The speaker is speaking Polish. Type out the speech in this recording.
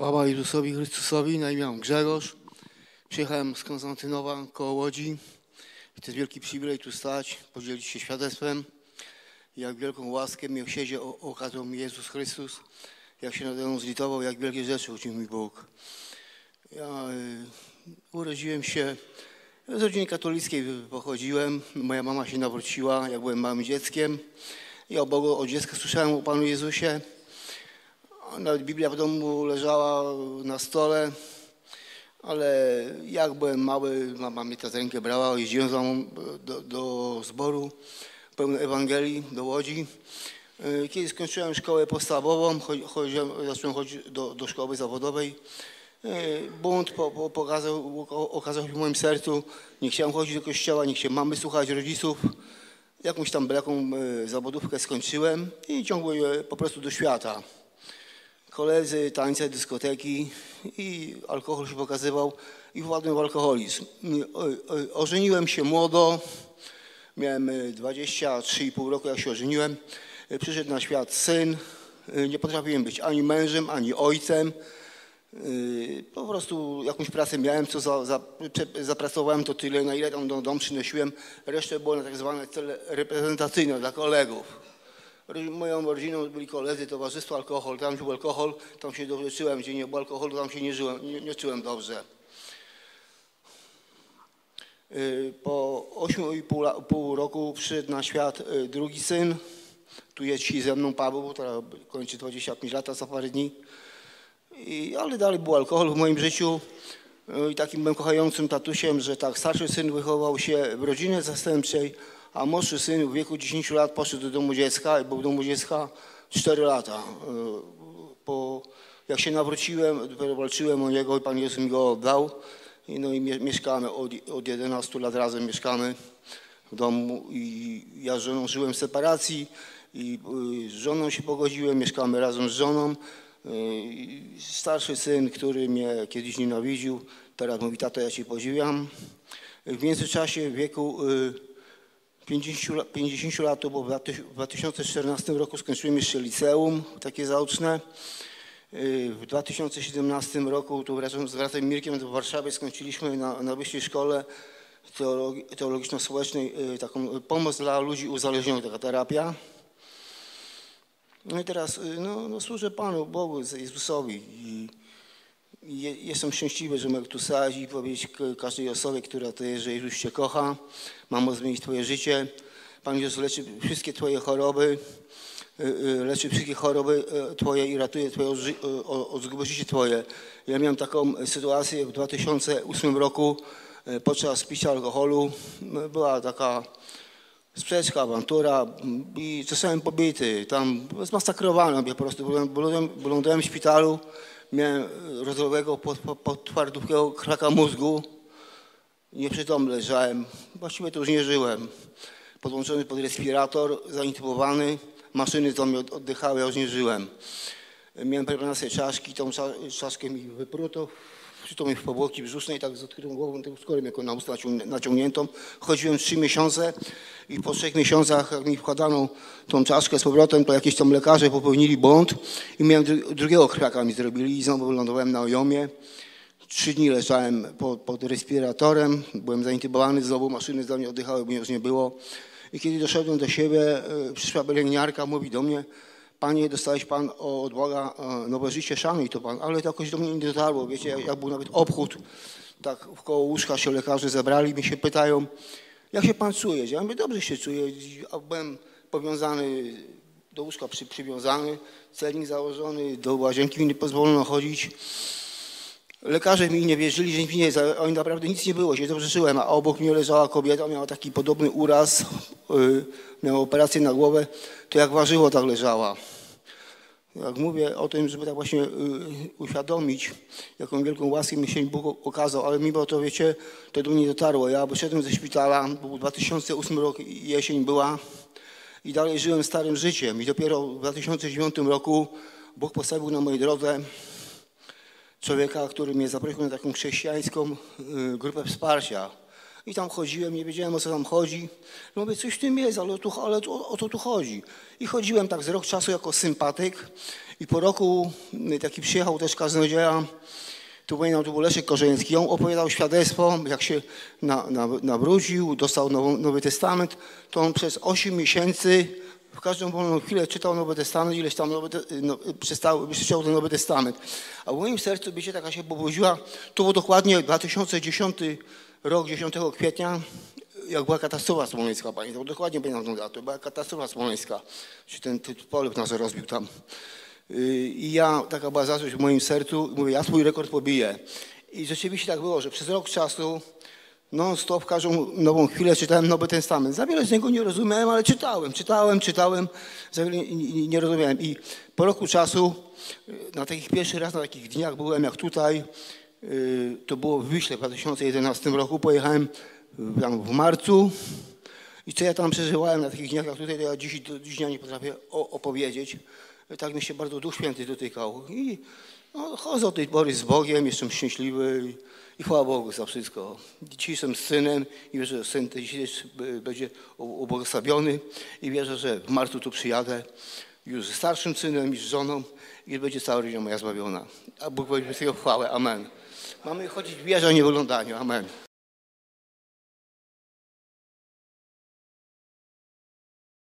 Chwała Jezusowi Chrystusowi, na imię Grzegorz. Przyjechałem z Konstantynowa koło Łodzi. To jest wielki przywilej tu stać, podzielić się świadectwem. Jak wielką łaskę, miłosierdzie okazał mi Jezus Chrystus. Jak się nade mną zlitował, jak wielkie rzeczy uczynił mi Bóg. Ja urodziłem się, z rodziny katolickiej pochodziłem. Moja mama się nawróciła, jak byłem małym dzieckiem. Ja od dziecka słyszałem o Panu Jezusie. Nawet Biblia w domu leżała na stole, ale jak byłem mały, mama mnie za rękę brała, jeździłem za mną do zboru pełnej Ewangelii, do Łodzi. Kiedy skończyłem szkołę podstawową, zacząłem chodzić do szkoły zawodowej. Bunt okazał się w moim sercu. Nie chciałem chodzić do kościoła, nie chciałem mamy słuchać rodziców. Jakąś tam belaką zawodówkę skończyłem i ciągłem po prostu do świata. Koledzy, tańce, dyskoteki i alkohol się pokazywał i wpadłem w alkoholizm. Ożeniłem się młodo, miałem 23,5 roku, jak się ożeniłem. Przyszedł na świat syn, nie potrafiłem być ani mężem, ani ojcem. Po prostu jakąś pracę miałem, co zapracowałem to tyle, na ile tam do domu przynosiłem. Resztę było na tak zwane cele reprezentacyjne dla kolegów. Moją rodziną byli koledzy, towarzystwo, alkohol. Tam był alkohol, tam się dobrze czułem. Gdzie nie było alkoholu, tam się nie czułem dobrze. Po 8,5 roku przyszedł na świat drugi syn. Tu jest dzisiaj ze mną Paweł, który kończy 25 lat za parę dni. Ale dalej był alkohol w moim życiu. I takim byłem kochającym tatusiem, że tak starszy syn wychował się w rodzinie zastępczej, a młodszy syn w wieku 10 lat poszedł do domu dziecka i był w domu dziecka 4 lata. Jak się nawróciłem, dopiero walczyłem o niego i Pan Jezus mi go oddał. No i mieszkamy, od 11 lat razem mieszkamy w domu i ja z żoną żyłem w separacji i z żoną się pogodziłem, mieszkamy razem z żoną. Starszy syn, który mnie kiedyś nienawidził, teraz mówi: tato, ja cię podziwiam. W międzyczasie w wieku 50 lat, bo w 2014 roku skończyłem jeszcze liceum, takie zaoczne. W 2017 roku tu razem z bratem Mirkiem w Warszawie skończyliśmy na wyższej szkole teologiczno-społecznej taką pomoc dla ludzi uzależnionych, taka terapia. No i teraz służę Panu Bogu, Jezusowi i jestem szczęśliwy, że mogę tu stać i powiedzieć każdej osobie, która to jest, że Jezus Cię kocha, mamo, zmienić Twoje życie. Pan Jezus leczy wszystkie Twoje choroby, leczy wszystkie choroby Twoje i ratuje od zguby życie Twoje. Ja miałem taką sytuację w 2008 roku podczas picia alkoholu. Była taka sprzeczka, awantura i zostałem pobity. Tam zmasakrowano mnie po prostu. Wylądowałem w szpitalu, miałem rozległego podtwardówkę kraka mózgu. Nieprzytomny leżałem. Właściwie to już nie żyłem. Podłączony pod respirator, zaintubowany. Maszyny to mnie oddychały, ja już nie żyłem. Miałem preparację czaszki, tą czaszkę mi wypruto. Przytomł mi w powłoki brzusznej, tak z odkrytą głową, tą skórę jako na usta naciągniętą. Chodziłem 3 miesiące i po 3 miesiącach, jak mi wkładano tą czaszkę z powrotem, to jakieś tam lekarze popełnili błąd i miałem drugiego kraka mi zrobili i znowu wylądowałem na ojomie. 3 dni leżałem pod respiratorem, byłem zaintubowany, znowu maszyny za mnie oddychały, bo mnie już nie było. I kiedy doszedłem do siebie, przyszła pielęgniarka, mówi do mnie: Panie, dostałeś Pan od Boga nowe życie, szanuj to Pan. Ale to jakoś do mnie nie dotarło, wiecie, jak był nawet obchód, tak koło łóżka się lekarze zebrali, mnie się pytają: jak się Pan czuje? Ja mówię: dobrze się czuję. Byłem powiązany, do łóżka przywiązany, celnik założony, do łazienki mi nie pozwolono chodzić. Lekarze mi nie wierzyli, że nic mi nie jest, oni naprawdę nic nie było, się dobrze żyłem, a obok mnie leżała kobieta, miała taki podobny uraz, miała operację na głowę, to jak warzywo tak leżała. Jak mówię o tym, żeby tak właśnie uświadomić, jaką wielką łaskę mi się Bóg okazał, ale mimo to, wiecie, to do mnie dotarło. Ja wyszedłem ze szpitala, był 2008 rok, jesień była i dalej żyłem starym życiem i dopiero w 2009 roku Bóg postawił na mojej drodze człowieka, który mnie zaprosił na taką chrześcijańską grupę wsparcia. I tam chodziłem, nie wiedziałem, o co tam chodzi. Mówię, coś w tym jest, ale o to tu chodzi. I chodziłem tak z rok czasu jako sympatyk. I po roku taki przyjechał też kaznodzieja, tu był Leszek Korzeński. On opowiadał świadectwo, jak się nawrócił, dostał Nowy Testament, to on przez 8 miesięcy w każdą wolną chwilę czytał Nowy Testament, ileś tam przeczytał ten Nowy Testament. A w moim sercu, wiecie, taka się pobudziła, to było dokładnie 2010 rok, 10 kwietnia, jak była katastrofa smoleńska, pamiętam, dokładnie pamiętam tą datę, była katastrofa smoleńska, czy ten polep nas rozbił tam. I ja, taka była zazdrość w moim sercu, mówię, ja swój rekord pobiję. I rzeczywiście tak było, że przez rok czasu non-stop, każdą nową chwilę czytałem Nowy Testament. Za wiele z niego nie rozumiałem, ale czytałem. Za wiele nie rozumiałem. I po roku czasu, pierwszy raz na takich dniach byłem jak tutaj, to było w Wiśle w 2011 roku, pojechałem tam w marcu. I co ja tam przeżywałem na takich dniach jak tutaj, to ja dziś do dnia nie potrafię opowiedzieć. Tak mi się bardzo Duch Święty dotykał. I chodzę od tej pory z Bogiem, jestem szczęśliwy i chwała Bogu za wszystko. Dzisiaj jestem synem i wierzę, że syn dzisiaj będzie ubłogosławiony i wierzę, że w marcu tu przyjadę już ze starszym synem i z żoną i będzie cała rodzina moja zbawiona. A Bóg weźmie z tego chwałę. Amen. Mamy chodzić w wierze, a nie w oglądaniu. Amen.